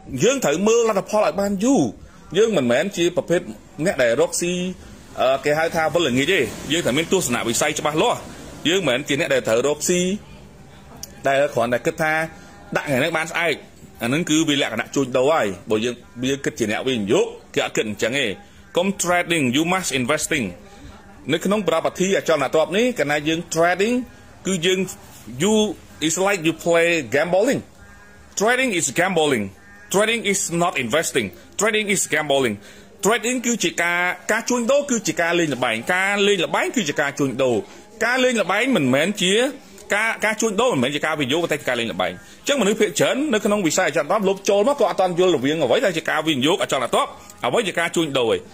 dương thử mưa là phò lại ban du dương mình mến chiประเภท nét để roxy cái hai thao vẫn là nghĩ gì dương thử miên tu sửa bị say cho ba lo dương mến chỉ nét để thử roxy đây là khoản này kết tha đại ngày nước bán ai nó cứ vì lẽ cả nặng chui đâu ai bởi dương bây kết chỉ nẹo vì dốt cái cận chẳng nghe công trading you must investing nếu không property ở cho là top ní cái này dương trading cứ dương you is like you play gambling. Trading is gambling. Trading is not investing. Trading is gambling. Trading cứ chỉ cá chuông đô cứ chỉ cá lên là bánh cứ chỉ cá chuông đô cá lên là bánh mình mến chia cá chuông đô mình mến chỉ cá vì vô tay cá lên là bánh chắc mà nước phía chấn nó không bị sai cho top lốp trôi mất có toàn vô là viên ở với đây chỉ cá vì vô ở cho là top ở với chỉ cá chuông đô rồi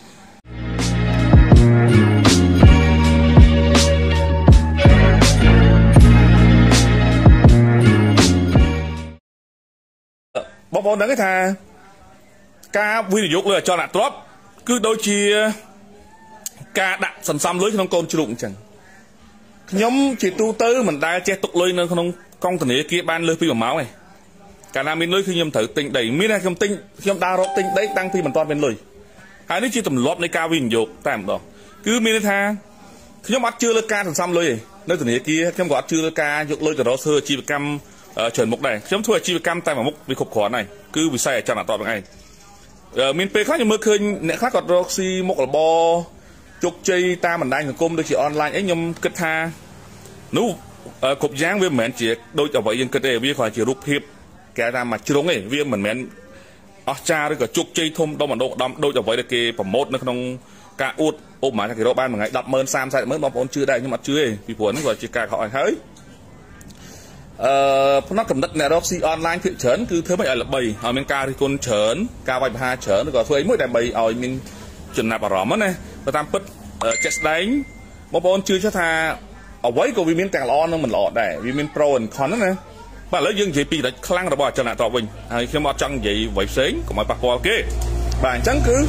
bóng bóng cái thà ca video lừa cho là top cứ đôi chia ca đặt sầm sầm lưới không con chịu chẳng nhóm chỉ tu tư mình đã che tục lưới nó không con thằng này kia ban lưới phi máu này cả nam bên lưới khi nhâm thử tinh đẩy miết hay không tinh khi đa rốt tinh đấy tăng phi mình toàn bên lưới hai đứa chia tầm lót lấy ca video tạm đó cứ miết tha nhóm bắt chưa lưới ca sầm sầm lưới nơi thằng này kia nhóm gọi chưa lưới ca dục lưới từ đó xưa chi cam chuyển mục này nhóm thua chi cam tay vào mục vì khục khó này cứ vì sai cho là toàn bằng ai miền Tây khác như mưa khơi nè khác còn roxy một là bo chục chi ta mình đang cùng được chỉ online ấy nhom kết tha nú cục dáng với mền chỉ đôi cho vậy dân kết đề với khỏi chỉ rút hiệp kẻ ra mà chưa đúng ấy với mình mền cha với cả chục chi thôm đâu mà đôi cho vậy được cái phẩm mốt nó không cả út ôm mà cái độ ban mà ngày đập mơn sam sai mới bom ôn chưa đây nhưng mà chưa vì buồn nó gọi chỉ cả hỏi hơi nó cầm đất nè roxy online thị trấn cứ thứ mấy là bầy ở bên ca thì con trấn ca vài hai trấn rồi thuê mỗi đại bầy ở mình chuẩn nạp vào mất này và tam put chết đánh bom ôn chưa cho tha ở với của vì miền tàng lo nó mình lọ để vì miền pro and con đó nè và lấy dương gì pi đã khăng rồi bỏ cho nạp tọa mình khi mà chăng vậy vậy sến của mọi bạc ok bạn chẳng cứ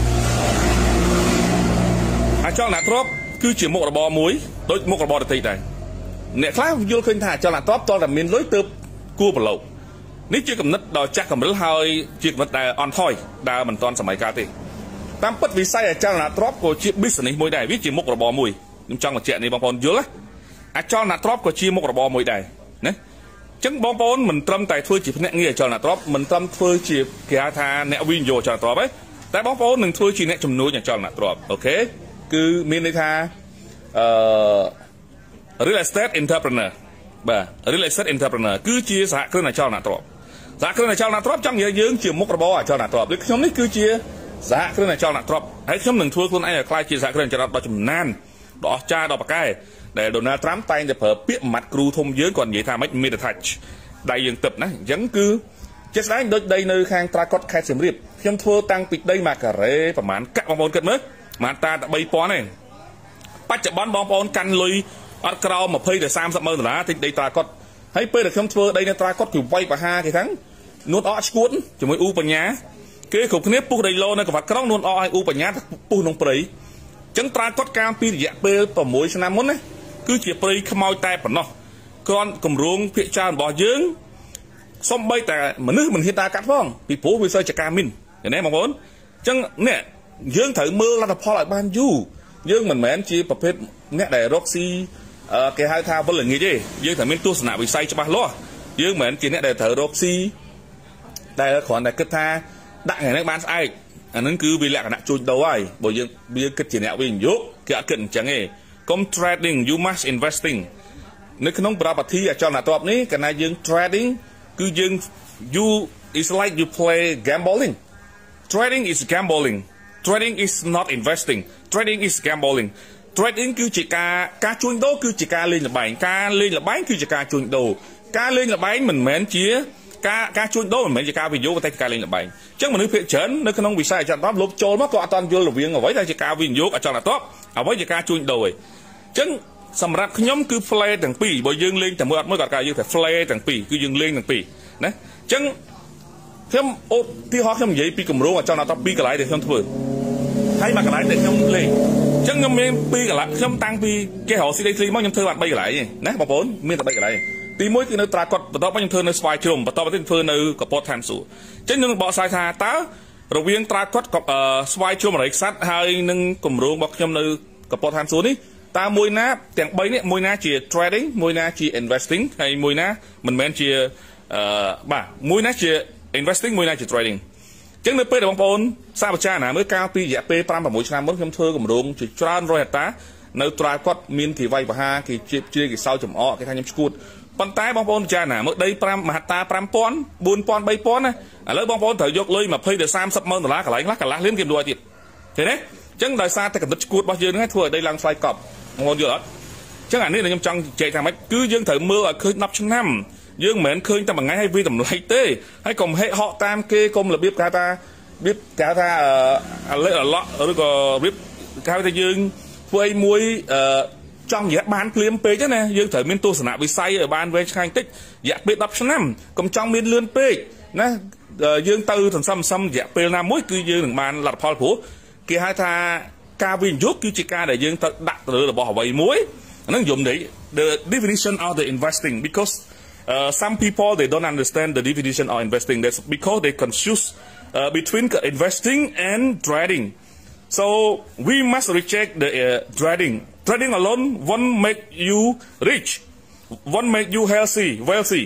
cho nạp top cứ chỉ một là bò muối đối một là bò được thịt này nè khác vô khinh thả cho là top to là miền lối tớp cua bờ lậu nếu chưa cầm nứt đòi chắc cầm nứt hơi chưa cầm nứt đài on thôi đa mình toàn sắm máy cá thì tam bất vì sai ở trong là top của chiếc business môi đài viết chỉ một là bò mùi nhưng trong là chuyện này bong bóng dưới á cho là top của chi một là bò mùi đài nè chứng bong bóng mình tâm tài thôi chỉ nẹt nghe cho là top mình tâm thôi chỉ kia tha nẹt win vô cho là top ấy tại bong bóng mình thôi chỉ nẹt chùm núi nhà cho là top ok cứ miền đây tha real estate entrepreneur bà real estate entrepreneur cứ chia xã cứ này cho là top xã cứ này cho là top trong nhiều dương chiều mốc là bò cho là top đấy nhóm này cứ chia xã cứ này cho là top hãy nhóm đừng thua con anh là khai chia xã cứ này cho là top chùm nan đỏ cha đỏ bạc cái để Donald Trump tay để phở biết mặt crew thông dưới còn vậy tha make me the touch đại dương tập này vẫn cứ chết đấy đây nơi khang tracot khai sớm riệp nhóm thua tăng pịt đây mà cả rễ và mán cắt bong bóng cất mất mà ta đã bay pó này bắt chậm bóng bóng căn lùi ở cầu mà phơi để sam sắp mơ là thì đây ta có thấy phơi được không thưa đây là ta có kiểu vay và ha cái thắng nuốt ó cuốn chỉ mới u bẩn nhá cái cục nếp pu đầy lô này có phải cái nuốt ó hay u bẩn nhá pu nông prey chẳng ta có cam pi dạ phơi vào mỗi năm muốn đấy cứ chỉ phơi không mau tay bẩn nó con cầm ruộng phía cha bỏ dướng xong bay tại mà nước mình hiện ta cắt phong bị phố bị sơi chả cam min để này mong muốn chẳng nè dướng thử mưa là phò lại ban du dương mình mến chỉประเภท nét để roxy cái hai thao vẫn là nghĩ gì dương thử miên tu sửa bị say cho ba lo dương mến chỉ nét để thử roxy đây là khoản này kết tha đại ngày nước bán ai nó cứ vì lẽ cả nặng chui đâu ai bởi dương bây giờ kết chỉ nẹo vì dốt cái cận chẳng nghe công trading you must investing nếu không property ở cho là top ní cái này dương trading cứ dương you is like you play gambling. Trading is gambling. Trading is not investing. Trading is gambling. Trading cứ chỉ cá chuông đô cứ chỉ cá lên là bánh cứ chỉ cá chuông đô cá lên là bánh mình mến chia cá chuông đô mình mến chỉ cá vì vô tay cá lên là bánh chắc mà nước phía chấn nó không bị sai cho top lốp trôi mất có toàn vô là viên ở với đây chỉ cá vì vô ở cho là top ở với chỉ cá chuông đô rồi chắc sầm rạp nhóm cứ play thằng pì bởi dương lên thằng mới gặp cái dương phải play thằng pì cứ dương lên thằng pì đấy chắc thêm ô tí họ thêm vậy pi cầm rô ở cho nó top pi cái lại để không thưa hay mà cái lại để không lên chắc nhóm em pi cái lại không tăng pi cái họ CDC mới nhóm thưa bạn bay cái lại nè bằng vốn miên tập bay cái lại ទីមួយគឺនៅត្រាគាត់បន្តមកខ្ញុំធ្វើនៅស្វាយជ្រុំបន្តមកទៀតធ្វើនៅកពតឋានសួគ៌អញ្ចឹងខ្ញុំបកស្រាយថាតើរវាងត្រាគាត់ស្វាយជ្រុំអរិយខ្សាត់ហើយនឹងគម្រោងរបស់ខ្ញុំនៅកពតឋានសួគ៌នេះតើមួយណាទាំង3នេះមួយណាជា trading មួយណាជា investing ហើយមួយណាមិនមែនជាបាទមួយណាជា investing មួយណាជា trading អញ្ចឹងនៅពេលដែលបងប្អូនសាកពិចារណាមើលកាលពីរយៈពេល 5-6 ឆ្នាំមុនខ្ញុំធ្វើគម្រោងជាច្រើនរយហិត្តានៅត្រាគាត់មានគេវាយបហាគេជឿគេសោចំអកគេថាខ្ញុំឈួតប៉ុន្តែបងប្អូនពិចារណាមើលដី5មហត្តា 5000 4000 3000ណាឥឡូវបងប្អូនត្រូវយកលុយ20ទៅ30ម៉ឺនដុល្លារកន្លែងខ្លះកន្លះលានគេលួចទៀតឃើញទេអញ្ចឹងដោយសារតែកម្រិតឈួតរបស់យើងហ្នឹងធ្វើឲ្យដីឡើងថ្លៃកប់បងប្អូនយល់អត់អញ្ចឹងអានេះខ្ញុំចង់ជែកថាម៉េចគឺយើងត្រូវមើលឲ្យឃើញ10ឆ្នាំយើងមិនមែនឃើញតែមួយថ្ងៃឲ្យវាតម្លៃទេហើយកុំហេហកតាមគេកុំរបៀបគេថាអាឡិអឡក់ឬក៏របៀបគេថាយើងធ្វើអីមួយចង់រយៈបានភ្លាមពេកណាយើងត្រូវមានទស្សនវិស័យឲ្យបានវែងឆ្ងាយបន្តិចរយៈពេល10ឆ្នាំកុំចង់មានលឿនពេកណាយើងទៅសន្សំរយៈពេលណាមួយគឺយើងនឹងបានលទ្ធផលព្រោះគេហៅថាការវិនិយោគគឺជាការដែលយើងទៅដាក់ទៅលើរបស់អ្វីមួយហ្នឹងយំនេះ the definition of the investing because some people they don't understand the definition of investing that's because they confuse between investing and trading so we must reject the trading alone won't make you rich won't make you wealthy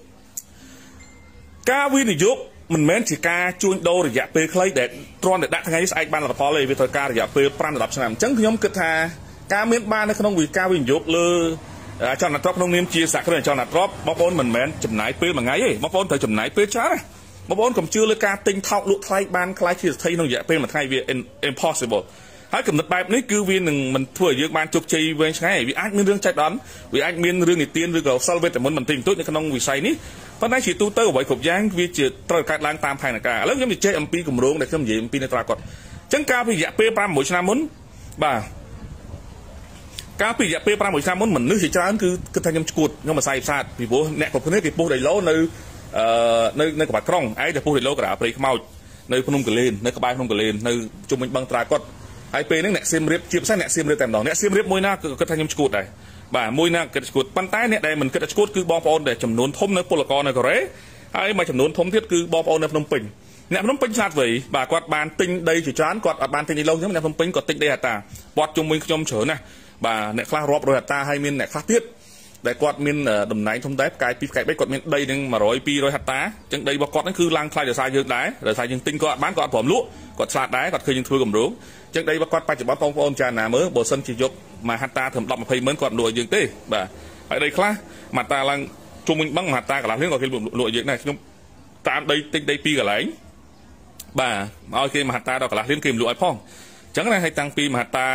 ការវិនិយោគមិនមែនជាការជួញដូររយៈពេលខ្លីដែលទ្រាំតែដាក់ថ្ងៃនេះស្អែកបានលទ្ធផលទេវាត្រូវការរយៈពេល5ដល់10ឆ្នាំអញ្ចឹងខ្ញុំគិតថាការមានបាននៅក្នុងការវិនិយោគលើចលនាទ្រព្យក្នុងនាមជាសហគ្រិនចលនាទ្រព្យបងប្អូនមិនមែនចំណាយពេលមួយថ្ងៃទេបងប្អូនត្រូវចំណាយពេលច្រើនណាបងប្អូនកុំជឿលើការទិញថោកលក់ថ្លៃបានខ្លាចជាស្ថិរក្នុងរយៈពេលមួយថ្ងៃវា impossible ហើយកំណត់បែបនេះគឺវានឹងមិនធ្វើឲ្យយើងបានជោគជ័យវែងឆ្ងាយវាអាចមានរឿងចៃដន្យវាអាចមានរឿងនិទានឬក៏សិលវេទមន្តបន្តិចបន្តួចនៅក្នុងវិស័យនេះប៉ុន្តែជាទូទៅអ្វីគ្រប់យ៉ាងវាជាត្រូវកើតឡើងតាមផែនការឥឡូវខ្ញុំនិយាយអំពីគម្រោងដែលខ្ញុំនិយាយអំពីនៅត្រាគាត់អញ្ចឹងកាលពីរយៈពេល 5-6 ឆ្នាំមុនបាទកាលពីរយៈពេល 5-6 ឆ្នាំមុនមនុស្សជាច្រើនគឺគិតថាខ្ញុំឈួតខ្ញុំអាស្រ័យផ្សាតពីព្រោះអ្នកគ្រប់គ្នាគេពុះដីឡូនៅក្បាលក្រុងឯងតែពុះដីឡូកណ្ដាលព្រៃខ្មោចនៅភ្នំកលែននៅក្បែរភ្នំកលែននៅជុំវិញបឹងត្រាគាត់ហើយពេលហ្នឹងអ្នកសៀមរាបជាពិសេសអ្នកសៀមរាបតែម្ដងអ្នកសៀមរាបមួយណាគឺគិតថាខ្ញុំឈួតដែរបាទមួយណាគិតឈួតប៉ុន្តែអ្នកដែលមិនគិតថាឈួតគឺបងប្អូនដែលចំនួនធំនៅពលករនៅកូរ៉េហើយមួយចំនួនធំទៀតគឺបងប្អូននៅភ្នំពេញអ្នកភ្នំពេញឆ្លាតវៃបាទគាត់បានទិញដីជាច្រើនគាត់អត់បានទិញដីឡូវខ្ញុំអ្នកភ្នំពេញគាត់ទិញដីហត្តាគាត់ជុំវិញខ្ញុំច្រើនណាស់បាទអ្នកខ្លះរាប់រយហត្តាហើយមានអ្នកខ្លះទៀតដែលគាត់មានតំណែងធំដែរផ្កាយ2ផ្កាយ3គាត់មានដីនឹង100 200ហត្តាអញ្ចឹងដីរបស់គាត់ហ្នឹងគឺឡើងថ្លៃដោយសារយើងដែរដោយសារយើងទិញគាត់អត់បានគាត់អត់ព្រមលក់គាត់ឆ្លាតដែរគាត់ឃើញយើងធ្វើគម្រោងអញ្ចឹងដីរបស់គាត់បច្ចុប្បន្នបងប្អូនចារណាមើលបើសិនជាយកមួយហត្តាត្រឹម10-20ម៉ឺនគាត់លក់ឲ្យយើងទេបាទហើយដីខ្លះមួយហត្តាឡើងជុំវិញបឹងមួយហត្តាកន្លះលានគាត់គេលក់ឲ្យយើងដែរខ្ញុំតាមដីទិញដី2កន្លែងបាទឲ្យគេមួយហត្តាដល់កន្លះលានគេមិនលក់ឲ្យផងអញ្ចឹងណាឲ្យតាំងពីមួយហត្តា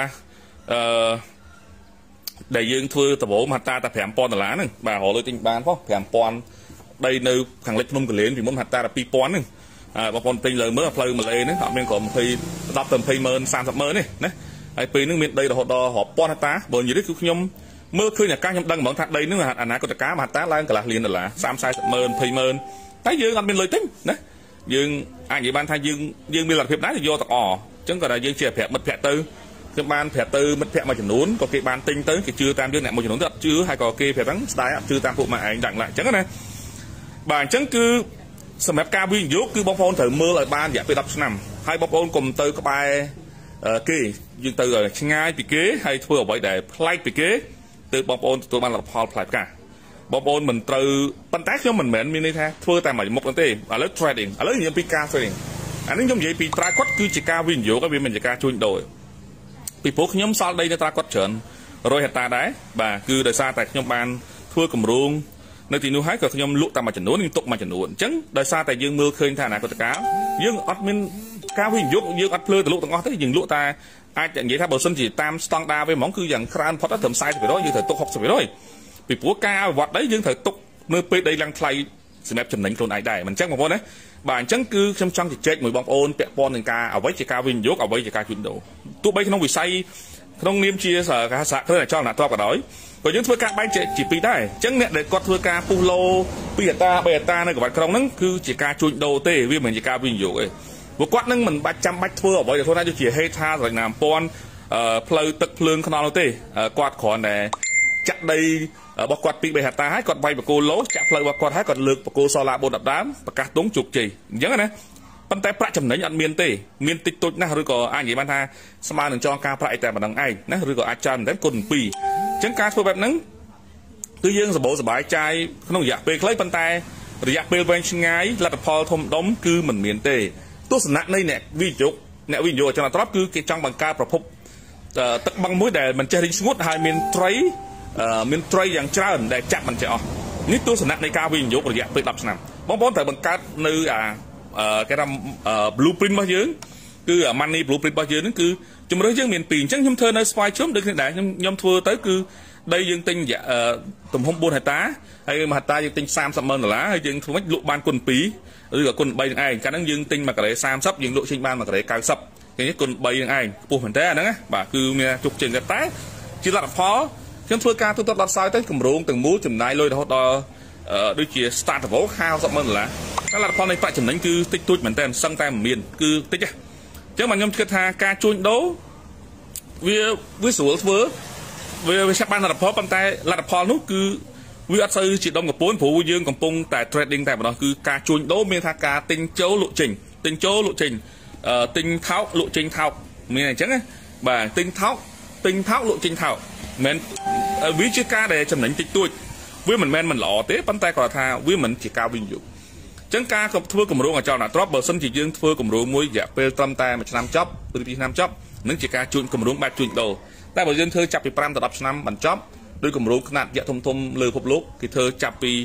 ដែលយើងធ្វើដំបូងហត្តាតែ$5,000ហ្នឹងបាទរកលុយទិញបានផង$5,000ដីនៅខាងលិចភ្នំកលែនពីមុនហត្តាតែ$2,000ហ្នឹងបងប្អូនទិញលើមើលផ្លូវម៉ាឡេហ្នឹងអត់មានគ្រាន់10ទៅ20ម៉ឺន30ម៉ឺនទេណាហើយពេលហ្នឹងមានដីរហូតដល់រាប់ពាន់ហត្តាបើនិយាយគឺខ្ញុំមើលឃើញអាកាសខ្ញុំដឹងហ្មងថាដីហ្នឹងអនាគតកាលហត្តាឡើងកន្លះលានដុល្លារ30-40ម៉ឺន20ម៉ឺនតែយើងអត់មានលុយទិញណាយើងអាចនិយាយបានថាយើងមានលទ្ធភាពដែរយកទាំងអស់អញ្ចឹងក៏ថាយើងជាប្រាប់មិត្តភក្តិទៅខ្ញុំបានប្រាប់ទៅមិត្តភក្តិមួយចំនួនក៏គេបានទិញទៅគេជឿតាមយើងអ្នកមួយចំនួនទៅអត់ជឿហើយក៏គេប្រាប់ហ្នឹងស្ដាយអត់ជឿតាមពួកម៉ែឯងដឹងឡាអញ្ចឹងណាបាទអញ្ចឹងគឺសម្រាប់ការវិនិយោគគឺបងប្អូនត្រូវមើលឲ្យបានរយៈពេល10ឆ្នាំហើយបងប្អូនកុំទៅក្បែរគេយើងទៅឆ្ងាយពីគេហើយធ្វើអ្វីដែលប្លែកពីគេទើបបងប្អូនទទួលបានលទ្ធផលប្លែកផ្កាបងប្អូនមិនត្រូវប៉ុន្តែខ្ញុំមិនមែនមានន័យថាធ្វើតែមួយមុខទេឥឡូវ trading ឥឡូវនិយាយពីការ trading អានេះខ្ញុំនិយាយពីត្រាគាត់គឺជាការវិនិយោគវាមិនជាការជួញដូរពីព្រោះខ្ញុំសល់ដីនៅត្រាគាត់ច្រើន100ហត្តាដែរបាទគឺដោយសារតែខ្ញុំបានធ្វើគម្រោងនៅទីនោះហើយក៏ខ្ញុំលក់តាមមួយចំនួនខ្ញុំទុកមួយចំនួនអញ្ចឹងដោយសារតែយើងមើលឃើញថាអនាគតកាលយើងអត់មានការវិនិយោគយើងអត់ភ្លើទៅលក់ទាំងអស់ទេយើងលក់តែអាចនិយាយថាបើសិនជាតាមស្តង់ដារវិញហ្មងគឺយ៉ាងច្រើនផុតត្រឹម 40% យើងត្រូវទុក 60% ពីព្រោះការអភិវឌ្ឍដីយើងត្រូវទុកនៅពេលដីឡើងថ្លៃសម្រាប់ចំណេញខ្លួនឯងដែរមិនអញ្ចឹងបងប្អូនណាបាទអញ្ចឹងគឺខ្ញុំចង់ជជែកមួយបងប្អូនពាក់ព័ន្ធនឹងការអ្វីជាការវិនិយោគអ្វីជាការជួញដូរទោះបីក្នុងវិស័យក្នុងនាមជាសហគ្រិនអចលនទ្រព្យក៏ដោយក៏យើងធ្វើការបែងចែកជាពីរដែរអញ្ចឹងអ្នកដែលគាត់ធ្វើការពុះឡូ2ហត្តា3ហត្តានៅក្បែរក្រុងហ្នឹងគឺជាការជួញដូរទេវាមិនមែនជាការវិនិយោគទេព្រោះគាត់នឹងមិនបាច់ចាំបាច់ធ្វើអ្វីដែលខ្លួនឯងដូចជាហេដ្ឋាស្រឡាញ់ណាមពន្ធផ្លូវទឹកភ្លើងខ្នល់នោះទេគាត់គ្រាន់តែ chặt đây bọc quạt bị bề hạt ta hái còn bay bọc cô lố chặt lời bọc quạt hái còn lược bọc cô so la bồn đập đám và cả tống chụp chỉ nhớ này pan tay pra chấm nấy nhận miền tích tốt na rồi có ai vậy ban ha sama đừng cho ca praแต่mà đằng ai na rồi cóอาจารย์đến cồn pì chẳng ca thôiแบบนั้นคือយើងសបោសបាយใจក្នុងរយៈពេលខ្លីប៉ុន្តែរយៈពេលវែងឆ្ងាយលទ្ធផលធំដុំគឺមិនមានទេទស្សនៈនៃអ្នកវិនិយោគចលនាទ្រព្យគឺគេចង់បង្កើតប្រភពទឹកបឹងមួយដែលមិនចេះរីងស្ងួតហើយមានត្រីយ៉ាងច្រើនដែលចាប់មិនចេះអស់នេះទស្សនៈនៃការវិនិយោគរយៈពេល10ឆ្នាំបងប្អូនត្រូវបង្កើតនៅគេថា blueprint របស់យើងគឺ money blueprint របស់យើងហ្នឹងគឺជំរឿនយើងមាន2អញ្ចឹងខ្ញុំធ្វើនៅស្វាយជុំដូចគ្នាដែរខ្ញុំធ្វើទៅគឺដីយើងទិញទំហំ4ហិកតាហើយ1ហិកតាយើងទិញ$30,000ហើយយើងធ្វើម៉េចលក់បានគុណ2ឬក៏គុណ3នឹងឯងកាលហ្នឹងយើងទិញ1ការ៉េ30យើងលក់ចេញបាន1ការ៉េ90គេនេះគុណ3នឹងឯងខ្ពស់មែនតើអាហ្នឹងណាបាទគឺមានជោគជ័យតែជាលទ្ធផលខ្ញុំធ្វើការទូទាត់ដល់សោយទៅគម្រោងទាំងមូលចំណាយលុយរហូតដល់ដូចជា startable $50,000តែលទ្ធផលនៃប្រាក់ចំណេញគឺតិចតួចមែនតើសឹងតែមិនមានគឺតិចហ៎អញ្ចឹងខ្ញុំគិតថាការជួញដូរវាស្រួលធ្វើវាឆាប់បានលទ្ធផលប៉ុន្តែលទ្ធផលនោះគឺវាអត់សូវជាដុំកំពូនព្រោះយើងកំពុងតែ trading តែម្ដងគឺការជួញដូរមានថាការទិញចូលលក់ចេញទិញចូលលក់ចេញទិញថោកលក់ចេញថោកមានអញ្ចឹងណាបាទទិញថោកលក់ចេញថោកមិនវាជាការដែលចំណេញតិចតួចវាមិនមែនមិនល្អទេប៉ុន្តែគាត់ថាវាមិនជាការវិនិយោគអញ្ចឹងការធ្វើគម្រោងអចលនទ្រព្យបើសិនជាយើងធ្វើគម្រោងមួយរយៈពេលត្រឹមតែ1ឆ្នាំចប់ឬ2ឆ្នាំចប់នឹងជាការជួញគម្រោងបែបជួញដូរតែបើយើងធ្វើចាប់ពី5ទៅ10ឆ្នាំបញ្ចប់ដោយគម្រោងខ្នាតរយៈធំលើពិភពលោកគេធ្វើចាប់ពី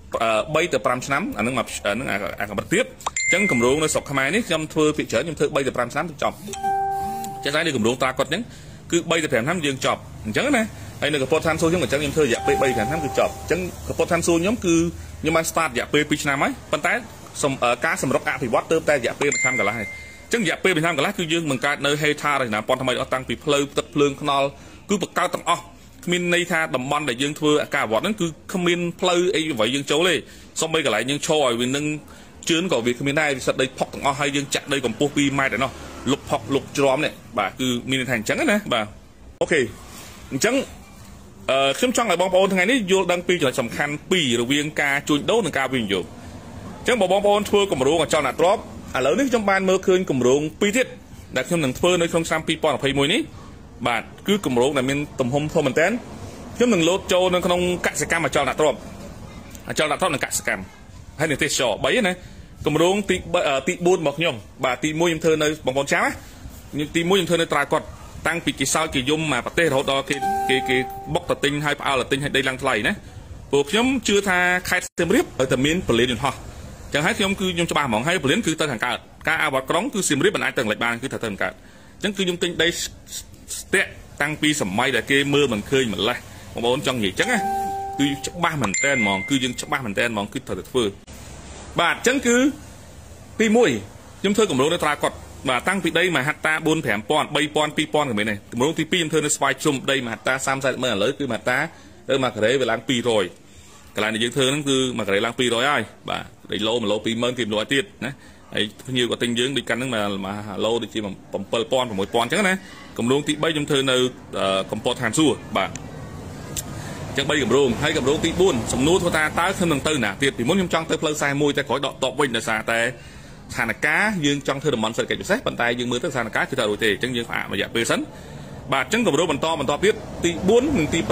3ទៅ5ឆ្នាំអានឹងអាកម្រិតទៀតអញ្ចឹងគម្រោងនៅស្រុកខ្មែរនេះខ្ញុំធ្វើភាគច្រើនខ្ញុំធ្វើ3ទៅ5ឆ្នាំទៅចប់ចេះតែនេះគម្រោងត្រាកត់អញ្ចឹងគឺ3ទៅ5ឆ្នាំយើងចប់អញ្ចឹងណាហើយនៅកពតឋានសួគ៌ខ្ញុំអញ្ចឹងខ្ញុំធ្វើរយៈពេល3ទៅ5ឆ្នាំគឺចប់អញ្ចឹងកពតឋានសួគ៌ខ្ញុំគឺខ្ញុំបាន start រយៈពេល2ឆ្នាំហើយប៉ុន្តែការសម្រុកអភិវឌ្ឍទៅតែរយៈពេល1ឆ្នាំកន្លះហើយអញ្ចឹងរយៈពេល1ឆ្នាំកន្លះគឺយើងបង្កើតនៅហេដ្ឋារចនាសម្ព័ន្ធថ្មីអស់តាំងពីផ្លូវទឹកភ្លើងថ្នល់គឺបង្កើតទាំងអស់គ្មានន័យថាតំបន់ដែលយើងធ្វើការអភិវឌ្ឍហ្នឹងគឺគ្មានផ្លូវអីអ្វីយើងចូលទេសូម្បីកន្លែងយើងឈរឲ្យវានឹងជឿនក៏វាគ្មានដែរវាសិតដីផុកទាំងអស់ហើយយើងចាក់ដីកម្ពស់2ម៉ែត្រឯណោះលុបផុកលុបជ្រាំនេះបាទគឺមានន័យថាអញ្ចឹងណាបាទអូខេអញ្ចឹងខ្ញុំចង់ឲ្យបងប្អូនថ្ងៃនេះយល់ដឹងពីចំណុចសំខាន់2រវាងការជួញដូរនិងការវិនិយោគអញ្ចឹងបងប្អូនធ្វើគម្រោងអចលនទ្រព្យឥឡូវនេះខ្ញុំបានមើលឃើញគម្រោង2ទៀតដែលខ្ញុំនឹងធ្វើនៅក្នុងឆ្នាំ2021នេះបាទគឺគម្រោងដែលមានទំហំធំមែនតើខ្ញុំនឹងលោតចូលនៅក្នុងកសិកម្មអចលនទ្រព្យនិងកសិកម្មហើយនឹងទេសចរ3ណាគម្រោងទី4របស់ខ្ញុំបាទទី1ខ្ញុំធ្វើនៅបងប្អូនចាំណាទី1ខ្ញុំធ្វើនៅត្រាកត់តាំងពីគេសោយគេយំមកប្រទេសរហូតដល់គេបុកតទិញហើយផ្អើលតទិញឲ្យដីឡើងថ្លៃណាពួកខ្ញុំជឿថាខេត្តសៀមរាបឲ្យតែមានពលានយន្តហោះចឹងហើយខ្ញុំច្បាស់ហ្មងហើយពលានគឺទៅខាងកើតការអភិវឌ្ឍក្រុងគឺសៀមរាបមិនអាចទៅលេចបានគឺត្រូវទៅខាងកើតអញ្ចឹងគឺខ្ញុំទិញដីស្ទាក់តាំងពីសម័យដែលគេមើលមិនឃើញម្លេះបងប្អូនចង់និយាយចឹងណាគឺច្បាស់មែនតើហ្មងគឺយើងច្បាស់មែនតើហ្មងគឺត្រូវតែធ្វើបាទអញ្ចឹងគឺទី1ខ្ញុំធ្វើគម្រោងនៅត្រាកត់បាទតាំងពីដីមហត្តា4-5,000 3,000 2,000ក៏មានដែរគម្រោងទី2ខ្ញុំធ្វើនៅស្វាយជុំដីមហត្តា30-40ម៉ឺនឥឡូវគឺមហត្តាទៅ1ការ៉េវាឡើង200កន្លែងដែលយើងធ្វើហ្នឹងគឺ1ការ៉េឡើង200ហើយបាទដីឡូ1ឡូ20,000គេលក់ឲ្យទៀតណាហើយភ្ញៀវក៏ទិញយើងដូចកាន់ហ្នឹងមកឡូដូចជា7,000 6,000អញ្ចឹងណាគម្រោងទី3ខ្ញុំធ្វើនៅកំពតឋានសួគ៌បាទអញ្ចឹង3គម្រោងហើយគម្រោងទី4សំណួរធ្វើថាតើខ្ញុំនឹងទៅណាទៀតពីមុនខ្ញុំចង់ទៅផ្លូវ41តែក្រោយដកតបវិញដោយសារតែស្ថានភាពយើងចង់ធ្វើតំបន់សេដ្ឋកិច្ចពិសេសប៉ុន្តែយើងមើលទៅស្ថានភាពគឺទៅរួចទេអញ្ចឹងយើងផ្អាករយៈពេលសិនបាទអញ្ចឹងគម្រោងបន្តទៀតទី4និងទី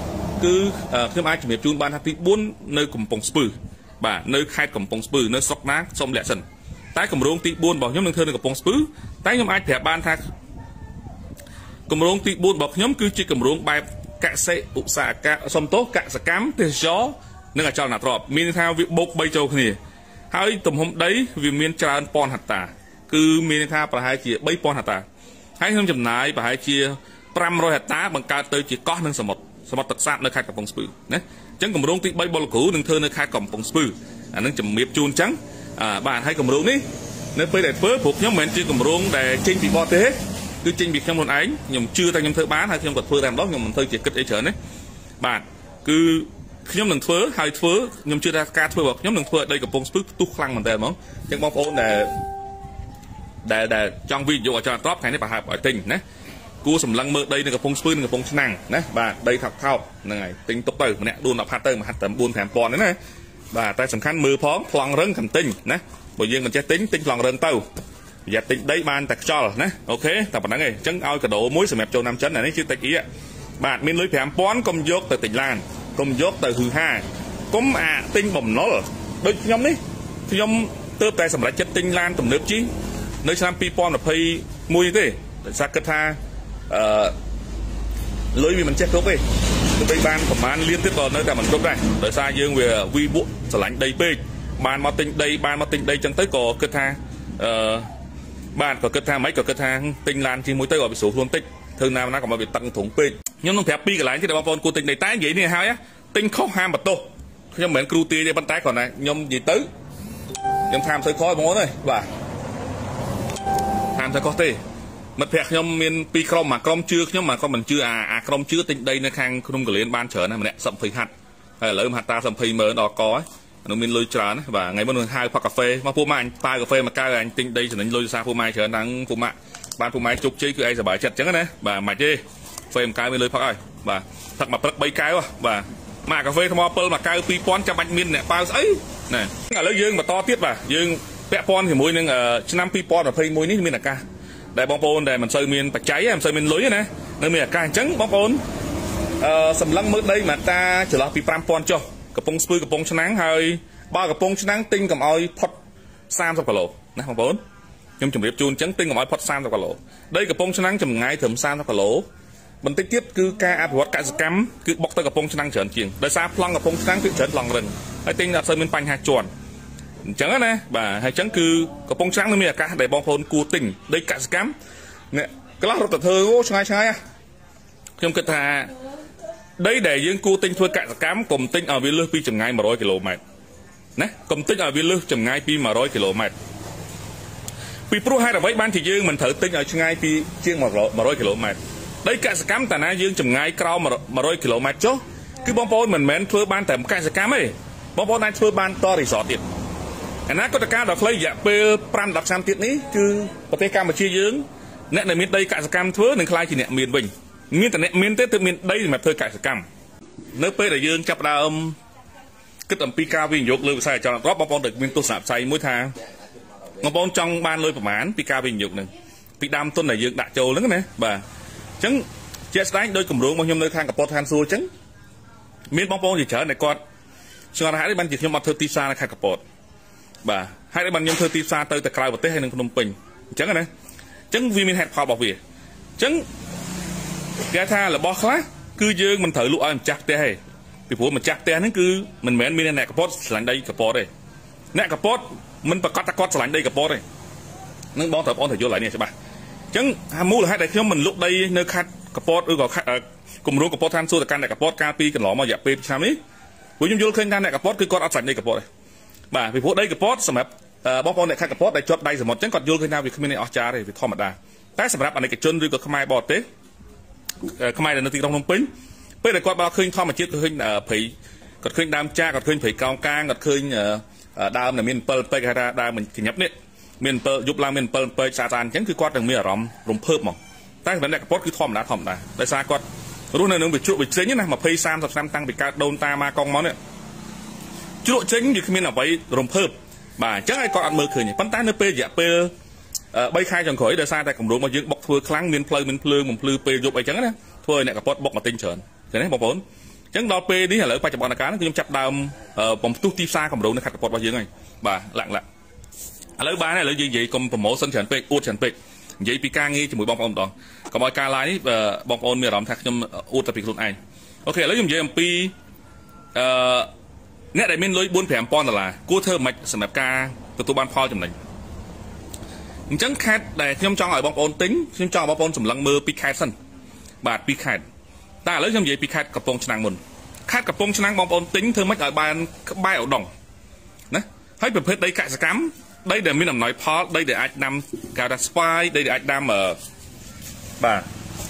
5គឺខ្ញុំអាចជំរាបជូនបានថាទី4នៅកំពង់ស្ពឺបាទនៅខេត្តកំពង់ស្ពឺនៅស្រុកណាសូមលាក់សិនតែគម្រោងទី4របស់ខ្ញុំនឹងធ្វើនៅកំពង់ស្ពឺតែខ្ញុំអាចប្រាប់បានថាគម្រោងទី4របស់ខ្ញុំគឺជាគម្រោងបែបកសិឧស្សាហកម្មសំទោសកសកម្មទេសចរនិងអចលនទ្រព្យមានថាវាបូក3ចូលគ្នាហើយទំហំដីវាមានច្រើនពាន់ហិកតាគឺមានថាប្រហែលជា3,000ហិកតាហើយខ្ញុំចំណាយប្រហែលជា500ហិកតាបង្កើតទៅជាកោះនិងសមុទ្រទឹកសាបនៅខេត្តកំពង់ស្ពឺណាអញ្ចឹងគម្រោងទី3បុលគ្រូនឹងធ្វើនៅខេត្តកំពង់ស្ពឺអានឹងជំរាបជូនអញ្ចឹងបាទហើយគម្រោងនេះនៅពេលដែលធ្វើព្រោះខ្ញុំមិនមែនជាគម្រោងដែលចេញពីបរទេសគឺចេញពីខ្ញុំខ្លួនឯងខ្ញុំជឿតែខ្ញុំធ្វើបានហើយខ្ញុំក៏ធ្វើតែម្ដងខ្ញុំមិនធ្វើជាគិតអីច្រើនទេបាទគឺខ្ញុំនឹងធ្វើហើយខ្ញុំជឿថាការធ្វើរបស់ខ្ញុំនឹងធ្វើឲ្យដីកំពង់ស្ពឺផ្ទុះខ្លាំងមែនតើហ្មងអញ្ចឹងបងប្អូនដែលចង់វិនិយោគអចលនទ្រព្យថ្ងៃនេះប្រហែលឲ្យទិញណាគ cua sầm lăng mơ đây là cái phong spin cái phong năng nè và đây thọc thao này tính tốc từ nè đun nạp hạt từ mà hạt tầm buôn thèm pòn đấy này và tay sầm khăn mưa phóng plong rớn cầm tinh nè bây giờ mình sẽ tính plong rớn tàu giờ tính đấy ban tạc cho nè ok tập bản này chân ao cả độ muối sầm mẹp châu nam chấn này đấy chứ tạch ý ạ bạn miền lưới thèm pón công dốc từ tỉnh Lan công dốc từ hư hai cũng tinh bầm nó rồi đôi nhóm đấy nhóm tớp tay sầm lại chất tinh Lan tầm nước chứ nơi sang pi pon là pay mùi như thế sát cất tha lưới vì mình chết tốt đi bây ban của man liên tiếp vào nơi cả mình tốt này đợi xa dương về vi bộ sờ lạnh đầy bê ban ma tinh đây chân tới có cất tha ban có cất tha mấy có cất tha tinh Lan chỉ mũi tới gọi bị số luôn tích thường nào nó còn mà bị tăng thủng pê nhưng nó thẹp pi cái lại chứ để con cô tinh này tái vậy này hao á tinh khóc ham bật tô nhưng mình cưu tia bàn tay còn này nhom gì tới nhom tham sơi khói món này và tham sơi có tê mất phẹt nhom miền pi crom mà crom chưa nhưng mà con mình chưa crom chưa tinh đây nó khang không có liền ban trở này mình sậm phì hạt hay là hạt ta sậm phì mỡ đó có nó miền lôi trán và ngày hôm hai pha cà phê mà phô mai pha cà phê mà cao anh tinh đây trở nên lôi xa phô mai trở nắng phô mạ ban phô mai chụp chơi cứ ai giờ bài chặt trắng đấy và mày chê phê một cái mới lôi pha ai và thật mà bay cái và mà cà phê thom apple mà cao pi pon cho bạch miên nè bao ấy nè ở lấy dương mà to tiết và dương vẽ pon thì mùi nên năm pi pon là phê mùi ní miên là ca đại bong pon để mình sơi miên bạch cháy em sơi miên lưới này nơi miên là ca trắng bong pon sầm lăng mới đây mà ta chỉ là pi pram pon cho cặp pong spui cặp pong nắng hơi ba cặp pong nắng tinh cầm oi pot sam trong cả lỗ nè bong pon nhưng chuẩn bị chun trắng tinh cầm oi pot sam trong cả lỗ đây cặp pong nắng chùm ngay thầm sam trong cả lỗ mình tích tiếp cứ ca áp vật cả cắm cứ bóc tới cặp pong năng chởn chiềng đời xa plong cặp pong năng cứ chởn lòng rừng hay tinh là sơi miên panh hai chuồn chẳng nè và hay chẳng cứ cặp pong năng nó miên cả để bong phôn cua tình đây cả cắm nè cái lát rất thơ ô sai trong cái thà đây để những cua tinh thôi cả cắm cùng tinh ở viên lư pi chừng ngay 100 km nè cùng tinh ở viên lư chừng ngay pi 100 km pi pro hai là với ban thì dương mình thử tinh ở chừng ngay pi chiên 100 km đây cả cắm tại na dương chừng ngay cao 100 km chứ cứ bong bóng mình mến thưa ban tầm cả cắm ấy bong bóng đang thưa ban to resort tiệt anh nói có tất cả đọc lấy dạ pe pram đọc sam tiệt ní cứ có thể cam mà chia dương nè này miền đây cả cam thưa nên khai chỉ nè miền bình miền tại nè miền tết từ miền đây mà thưa cả cam nơi pe đại dương chập đào cái tầm pika viên dục lưỡi sai cho góp bong bóng được miền tu sạp say mỗi tháng bong bóng trong ban lưỡi phẩm án pika viên dục này bị đam tuần này dương đại châu lớn này bà chứng chết đánh đôi cùng ruộng bao nhiêu nơi khang cặp pot than xua chứng miền bong bóng gì chở này con cho hai đứa ban chỉ thêm mặt thơ ti sa là khang cặp pot bà hai đứa ban nhom thơ ti sa tới tại cài vật tế hay nông Phnom Penh chứng này chứng vì mình hẹn họ bảo việc chứng cái tha là bo khá cứ dương mình thử lụa mình chặt te hay vì phụ mình chặt te nó cứ mình mến miền này cặp pot sành đây cặp pot đây nè cặp pot mình bật cắt sành đây cặp pot đây nó bong thở bong thở vô lại nè các bạn chẳng ham muốn là hai đại nhóm mình lúc đây nơi khách capot gọi cùng luôn capot than xua là can đại capot capi cần lỏ mà dẹp pep sao ấy với những vô khơi can đại capot cứ con áp sạch đây capot này bà vì phố đây capot sầm ép bóc con đại khách capot đại chốt đây rồi một chẳng còn vô khơi nào vì không nên ở trà đây vì thò mặt đà tại sầm ép anh này cái chân rồi có khai bọt thế khai là nóตี trong Phnom Penh bây giờ con bao khơi thò mà chết khơi phỉ còn khơi đam cha còn khơi phỉ cao cang còn khơi đam là miền Pearl Pearl ra đam mình thì nhấp đấy miền Pearl giúp làm miền Pearl xa tàn chẳng cứ quát đằng miền rộng rộng phớp mà tại vấn đề capot cứ thòm đá tại sao quát lúc này nó bị trụ bị chế nhất này mà pay sam năm tăng bị cả đôn ta ma con món này trụ chính thì miền nào vậy rộng phớp bà chắc ai còn ăn mơ khởi nhỉ bắn tay nó pay dạ pay bay khai chẳng khỏi tại sao tại cùng đúng mà những bọc thưa kháng miền plơ pay giúp ai chẳng đấy thôi này capot bọc mà tinh trơn thế này bọc vốn chẳng đo pay đi là lỡ phải chụp bọn cá nó cứ chặt đàm bóng tu ti xa cầm đồ nó khát capot bao nhiêu này bà lặng lấy ba này lấy gì còn promo sân trận pe uất trận pe vậy pika nghe cho mỗi bóng đó còn mọi ca lái bóng ôn miền rộng thạc trong uất tập luôn anh ok lấy dùng gì pi nét đại miền lối 4 phèm pon là cua thơ mạch sầm đẹp ca từ tụ ban phao chấm này chẳng khát để trong cho ở bóng ôn tính trong cho bóng ôn sầm lăng mơ pi khát sân bạt pi khát ta lấy trong gì pi khát cặp bông chân mồn khát cặp bông chân bóng ôn tính thơ mạch ở ban bay ở đồng đấy hãy biểu hiện đây cả sẽ cắm đây để mình làm nói part đây để anh nằm cả đặt spy đây để anh nằm ở bà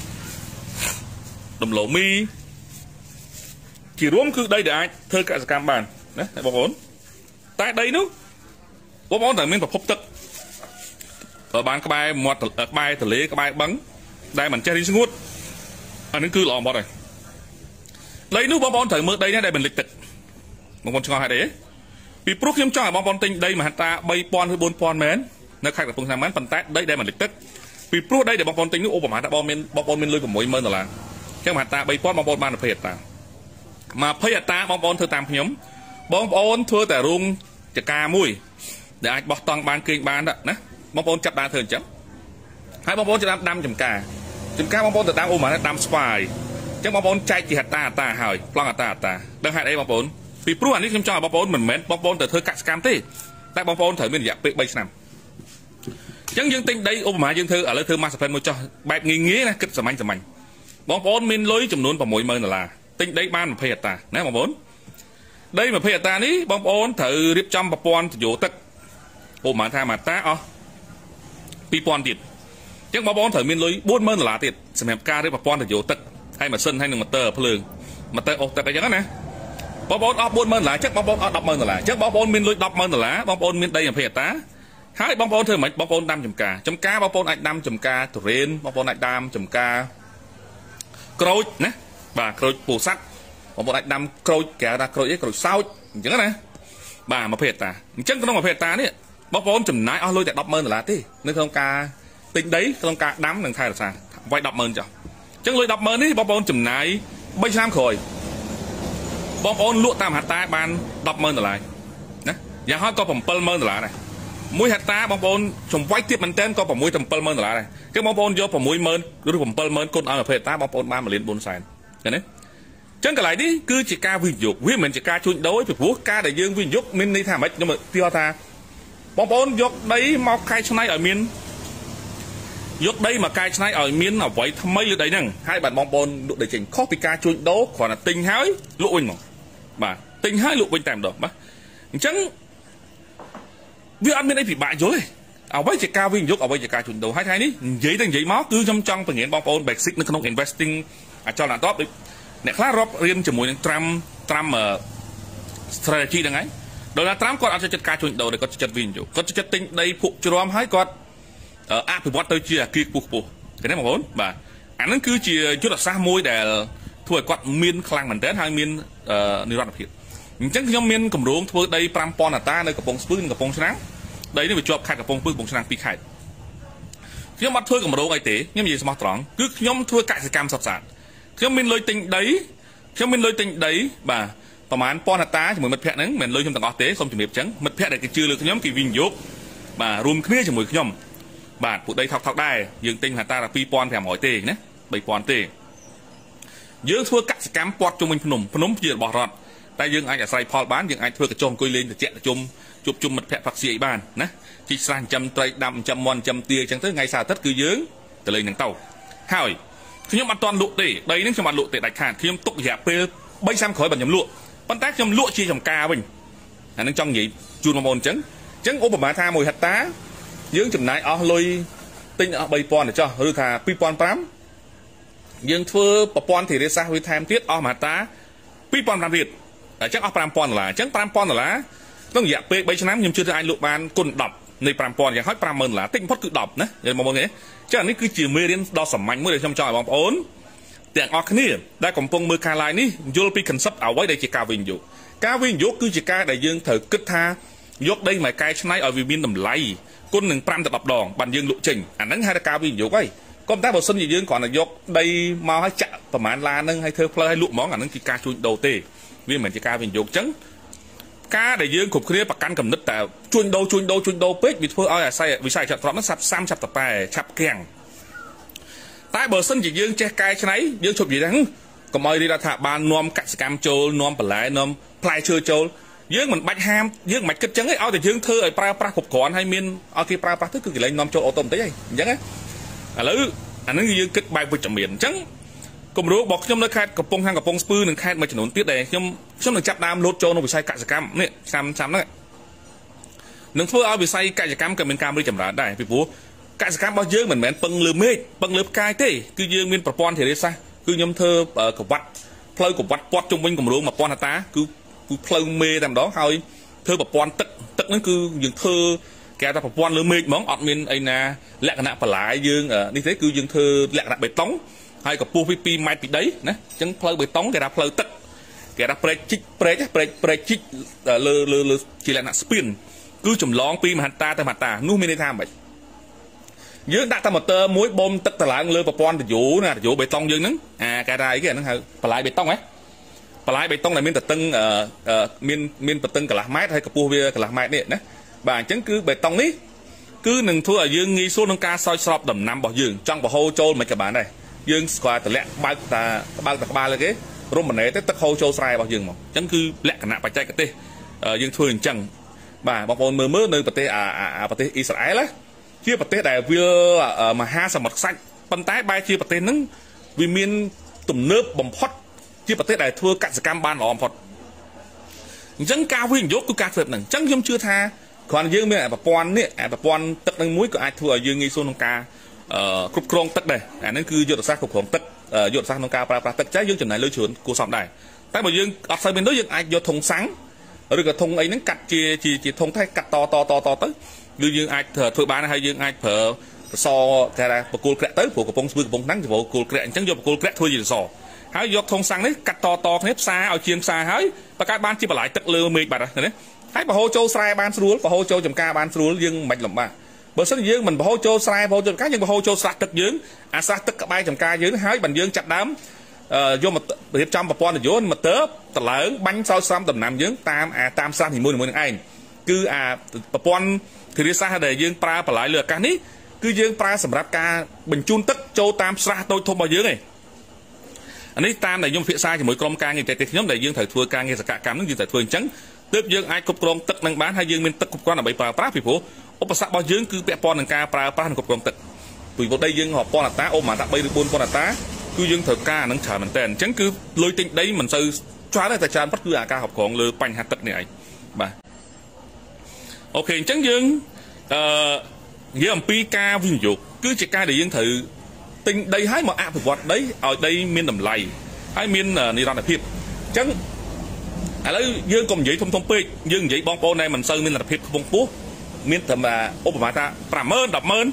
đồng lỗ mi chỉ đúng cứ đây để anh thơ cả cam bàn đấy bóng ổn tại đây nữa bóng ổn là mình phải phúc tức ở bàn cái bài một bài thử lý cái bài bắn đại mình chơi đi ngút anh nó cứ lọ một rồi lấy nước bom thử mưa đây nhá đây mình lịch tịch một con cho hai đấy vì pro khiêm cho bom bom tinh đây mà ta bay pon với 4 pon mến nó khai là phương tham mến phần tát đây đây mình lịch tịch vì pro đây để bom bom tinh nước ô mà ta bom men lôi của mỗi mơn là cái mà ta bay pon bom ban là phê ta mà phê ta bom thưa tam nhóm bom thưaแต่รุงจะกามุ้ยเดี๋ยวไอ้บอตองบานเก่งบานđóนะบอลจับดาเถินจับให้บอลจะดำจำกาบอลแต่ดำโอมาดำสปายจังบอลใจจีหัดตาหายปลองตาดังหายไอ้บอลปีปลุกอันนี้ខ្ញុំចង់ឲ្យបងប្អូនមិនមែនបងប្អូនទៅធ្វើកសិកម្មទេតែបងប្អូនត្រូវមានរយៈពេល3ឆ្នាំអញ្ចឹងយើងទិញដីឧបមាយើងធ្វើឥឡូវធ្វើ master plan មួយចោះបែបងាយណាគិតសាមញ្ញបងប្អូនមានលុយចំនួន$60000ទិញដីបាន20ហិកតាណាបងប្អូនដី20ហិកតានេះបងប្អូនត្រូវរៀបចំប្រព័ន្ធទយោទឹកឧបមាថាមកតាអស់2000ទៀតអញ្ចឹងបងប្អូនត្រូវមានលុយ$40000ទៀតសម្រាប់ការរៀបប្រព័ន្ធទយោទឹកហើយម៉ាស៊ីនហើយនឹងម៉ូទ័រភ្លើងម៉ូទ័រអូសទឹកអញ្ចឹងណាបងប្អូនអស់$40000ចឹងបងប្អូនអស់$100,000ចឹងបងប្អូនមានលុយ$10,000បងប្អូនមានដី20ហិកតាហើយបងប្អូនធ្វើមិនបងប្អូនដាំចំការបងប្អូនអាចដាំចំការទុរេនបងប្អូនអាចដាំចំការក្រូចណាបាទក្រូចពោធិ៍សាត់បងប្អូនអាចដាំក្រូចគេថាក្រូចអីក្រូចសោចអញ្ចឹងណាបាទ20ហិកតាអញ្ចឹងក្នុង20ហិកតានេះបងប្អូនចំណាយអស់លុយតែ$10,000ទេនៅក្នុងការទិញដីក្នុងការដាំនិងថែរក្សាវាយ$10,000ចុះអញ្ចឹងលុយ$10,000នេះបងប្អូនចំណាយ3ឆ្នាំក្រោយបងប្អូនលក់តាមហត្តាបាន$10,000ណាយ៉ាងហោចក៏$7,000ដែរមួយហត្តាបងប្អូនចំវាយទៀតមែនតើក៏6ទៅ$7,000ដែរគឺបងប្អូនយក60000ឬ70000គុណឲ្យ20ហត្តាបងប្អូនបាន1,400,000ឃើញទេអញ្ចឹងកន្លែងនេះគឺជាការវិនិយោគវាមិនមែនជាការជួញដូរពីព្រោះការដែលយើងវិនិយោគមានន័យថាម៉េចខ្ញុំពីថាបងប្អូនយកដីមកកែច្នៃឲ្យមានយកដីមកកែច្នៃឲ្យមានអ្វីថ្មីលើដីហ្នឹងហើយបាទបងប្អូនលក់ដីចេញខុសពីការជួញដូរគ្រាន់តែទិញហើយលក់វិញហ្មងបាទទិញហើយលក់វិញតែម្ដងបាទអញ្ចឹងវាអត់មានអីពិបាកយល់ទេអ្វីជាការវិនិយោគអ្វីជាការជួញដូរហើយថ្ងៃនេះនិយាយមកគឺខ្ញុំចង់បង្រៀនបងប្អូន basic នៅក្នុង investing អចលនទ្រព្យអ្នកខ្លះរាប់រៀនជាមួយនឹង Trump strategy ហ្នឹងហើយDonald Trumpគាត់អត់ចូលចិត្តការជួញដូរទេគាត់ចូលចិត្តវិនិយោគគាត់ចូលចិត្តទិញដីភក់ជ្រាំហើយគាត់អភិវឌ្ឍទៅជាអគារខ្ពស់ឃើញទេបងប្អូនបាទអាហ្នឹងគឺជាយុទ្ធសាស្ត្រមួយដែលធ្វើឲ្យគាត់មានខ្លាំងមែនទែនហើយមាននិរន្តរភាពអញ្ចឹងខ្ញុំមានគម្រោងធ្វើដី5000ហិកតានៅកំពង់ស្ពឺនិងកំពង់ឆ្នាំងដីនេះវាជាប់ខេត្តកំពង់ស្ពឺកំពង់ឆ្នាំង2ខេត្តខ្ញុំអត់ធ្វើគម្រោងអីទេខ្ញុំនិយាយស្មោះត្រង់គឺខ្ញុំធ្វើកសិកម្មសុទ្ធសាធខ្ញុំមានលុយទិញដីបាទប្រហែល1000ហិកតាជាមួយមិត្តភ័ក្តិហ្នឹងមិនមែនលុយខ្ញុំទាំងអស់ទេសូមជំរាបចឹងមិត្តភ័ក្តិដែលគេជឿលើខ្ញុំគេវិនិយោគបាទរួមគ្នាជាមួយខ្ញុំបាទពួកដីថោកដែរយើងទិញហិកតា2500ទេណា3000ទេយើងធ្វើកសិកម្មព័ទ្ធជុំវិញភ្នំជារបស់រដ្ឋតែយើងអាចអាស្រ័យផលបានយើងអាចធ្វើកញ្ចុះអង្គុយលេងត្រជាក់ជុំជុំមិត្តភ័ក្តិផឹកស៊ីអីបានណាជីកស្រះចិញ្ចឹមត្រីដាំចិញ្ចឹមមាន់ចិញ្ចឹមទាអញ្ចឹងទៅថ្ងៃសៅរ៍អាទិត្យគឺយើងទៅលេងនឹងទៅហើយខ្ញុំអត់ទាន់លក់ទេដីនេះខ្ញុំអត់លក់ទេដាច់ខាតខ្ញុំទុករយៈពេល3ឆ្នាំក្រោយបើខ្ញុំលក់ប៉ុន្តែខ្ញុំលក់ជាចំការវិញអានឹងចង់និយាយជូនបងប្អូនអញ្ចឹងឧបមាថា1ហិកតាយើងចំណាយអស់លុយទិញអស់3000ទៅចុះឬថា2500យើងធ្វើប្រព័ន្ធធារាសាស្ត្រវាថែមទៀតអស់1ហិកតា2500ទៀតអញ្ចឹងអស់$5000អញ្ចឹង$5000ក្នុងរយៈពេល3ឆ្នាំខ្ញុំជឿថាអាចលក់បានគុណ10នៃ5000យ៉ាងហោច$50000តិចបំផុតគឺ10ណាយល់បងប្អូនទេអញ្ចឹងនេះគឺជាមេរៀនដ៏សាមញ្ញមួយដែលខ្ញុំចង់ឲ្យបងប្អូនទាំងអស់គ្នាដែលកំពុងមើលការ live នេះយល់ពី concept អ្វីដែលជាការវិនិយោគគឺជាការដែលយើងត្រូវគិតថាយកដីមកកែច្នៃឲ្យវាមានតម្លៃគុណនឹង5ទៅ10ដងបានយើងលក់ចេញអាហ្នឹងហៅថាការវិនិយោគហើយក៏តែបើសិនជាយើងគ្រាន់តែយកដីមកឲ្យចាក់ប្រមាណឡានហ្នឹងឲ្យធ្វើផ្លូវឲ្យលក់ហ្មងអាហ្នឹងជាការជួញដូរទេវាមិនមែនជាការវិនិយោគអញ្ចឹងការដែលយើងគ្រប់គ្នាប្រកាន់កំណត់តែជួញដូរពេកវាធ្វើឲ្យអាស្រ័យវិស័យចក្រហ្នឹងឆាប់តប៉ែឆាប់គាំងតែបើសិនជាយើងចេះកែច្នៃយើងជប់និយាយថាកុំឲ្យរដ្ឋាភិបាលនាំកសិកម្មចូលនាំបន្លែនាំផ្លែឈើចូលយើងមិនបាច់ហាមយើងមិនគិតចឹងទេឲ្យតែយើងធ្វើឲ្យប្រើប្រាស់គ្រប់គ្រាន់ហើយមានឲ្យគេប្រើប្រាស់ទៅគឺកន្លែងនាំចូលអូតូម៉ាទិកហើយអញ្ចឹងឥឡូវអានឹងយើងគិតបែបវិជ្ជមានអញ្ចឹងគម្រោងរបស់ខ្ញុំនៅខេត្តកំពង់ខាងកំពង់ស្ពឺនិងខេត្តមួយចំនួនទៀតដែលខ្ញុំនឹងចាប់ដើមលោតចូលក្នុងវិស័យកសិកម្មនេះឆ្នាំហ្នឹងនឹងធ្វើឲ្យវិស័យកសិកម្មក៏មានការរីកចម្រើនដែរពីព្រោះកសិកម្មរបស់យើងមិនមែនពឹងលើមេឃពឹងលើផ្កាយទេគឺយើងមានប្រព័ន្ធធារាសាស្ត្រគឺខ្ញុំធ្វើកវ៉ាត់ផ្លូវកវ៉ាត់ព័ទ្ធជុំវិញគម្រោង1000ហិកតាគឺផ្លូវមេតែម្ដងហើយធ្វើប្រព័ន្ធទឹកហ្នឹងគឺយើងធ្វើ kẻ ta quan lưỡi mệt mỏng ọt miên ấy na lẹ cái nạ phải lại dương đi thế cứ dương thưa lẹ cái nạ bê tông hay có pu pi mai bị đấy nè chẳng phơi bê tông cái đá phơi tất cái đá pre chích lơ chỉ là nạ spin cứ chùm lon pi mà mặt ta nu miên đi tham vậy dương đặt ta một tơ muối bom tất lại lơ và quan thì dụ bê tông dương nứng cái này cái nó phải lại bê tông ấy phải lại bê tông là miên tật tân miên tật tân cả là mát hay cả pu bia cả là mát đấy nè bà chẳng cứ bê tông ní cứ đừng thua ở dương nghi số nâng ca soi sọp đầm năm bỏ dương trong bỏ hô trôn mấy các bạn này dương qua từ lẹ ba là cái rôm mình này tới tất hô trôn sai bỏ dương mà chẳng cứ lẹ cả nạ bạch chay cái tê dương thua hình chẳng bà bỏ bồn mơ nơi bờ tê bờ tê Israel á chia bờ tê đại vừa mà ha sầm mặt xanh bắn tái bay chia bờ tê nứng vì miền tụm nước bầm phốt chia bờ tê đại thua cạn sạc cam ban ỏm phốt chẳng cao với hình dốt của ca phật này chẳng dương chưa tha còn dương bên bà pon tất năng muối của ai thua dương nghi số nông ca cục krong tất đây nên cứ dột sát cục krong tất dột sát nông ca tất trái dương chuẩn này lưới chuồn của sòng đài tại bởi dương ở sau bên đó dương ai do thùng sáng rồi cái thùng ấy nó cắt chỉ thùng thay cắt to tới dương ai thưa bán hay dương ai phở so cái là bồ cua tới của bông nắng thì bồ cua chẳng do bồ cua thua gì sò hãy do thùng sáng đấy cắt to nếp xa ở chiêm xa hỡi và các ban chỉ bảo lại tất lừa mệt bạt đấy hãy bảo hô châu sai ban sưu bảo hô châu chấm ca ban sưu dương mạch lầm ba bữa sáng dương mình bảo hô châu sai bảo hô châu cá nhưng bảo hô châu sạt tất dương sạt tất cả bay chấm ca dương hái bằng dương chặt đám vô một hiệp trăm bọc là vô mà tớ tờ lớn bánh sau xăm tầm nằm dương tam san thì mua anh cứ bọc thì đi xa để dương pra bảo lại lừa cá ní cứ dương pra sầm ráp ca bình chun tất châu tam sa tôi thông bao dương này anh ấy tam này dùng phía xa thì mỗi con ca như thế nhóm này dương thời thua ca nghe cả cam nó dương thời thua trắng tiếp dương ai cục krong tất năng bán hay dương miền tất cục quan là bảy pra phi phố ốp sạ bao dương cứ bẹ pon năng ca pra cục krong tất tùy vào đây dương họ pon là ta ôm mà ta bay được buôn pon là ta cứ dương thời ca năng trả mình tiền trắng cứ lôi tinh đấy mình sư xóa ra tài sản bắt cứ ca học còn lừa banh hạt tất này bà ok trắng dương nghĩa là pi ca ví dụ cứ chỉ ca để dương thử tinh đây hái mà thực vật đấy ở đây miền đầm lầy hay miền nị ra là phiệt trắng lấy dương còn vậy thông pe dương vậy bong po này mình sơn miền là phiệt bong pú miền thầm là ốp mà ta pram ơn đập mơn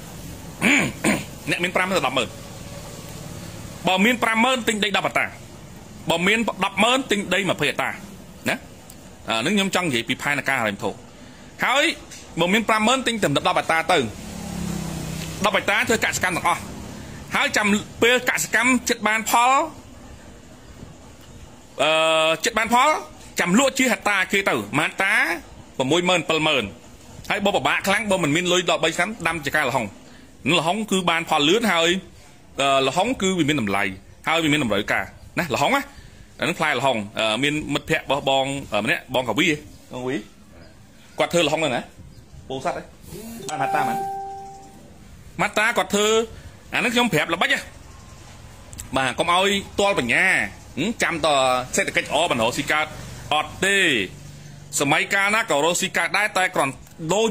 nè miền pram là đập mơn bò miền pram ơn tinh đây đập ta bò miền đập mơn tinh đây mà phê ta nè nước nhom trong vậy bị phai là ca làm thổ hái bò miền pram ơn tinh thầm đập ta từ đập ta thôi cả scan được hãy chăm bê cả cam chết ban phó chết ban phó chăm lụa chia hạt ta kia tử mà tá và môi mơn pel mơn hãy bố bà kháng bố mình miên lôi đọ bay sắn đâm chỉ ca là hồng nó là hóng cứ ban phó lướt hơi là hóng cứ vì miên nằm lầy hơi vì miên nằm lợi cả nè là hóng á nó phai là hồng miên mật phẹ bong nè bong cả quý không quý quạt thơ là hóng rồi nè bố sát đấy ban hạt ta mà mắt ta quạt thơ nó không phép là bách á mà con ơi to bằng nhà chăm tờ sẽ cách ó bằng hồ xì cát ọt tê sớm mấy ca nó cầu xì cát đai tay còn đô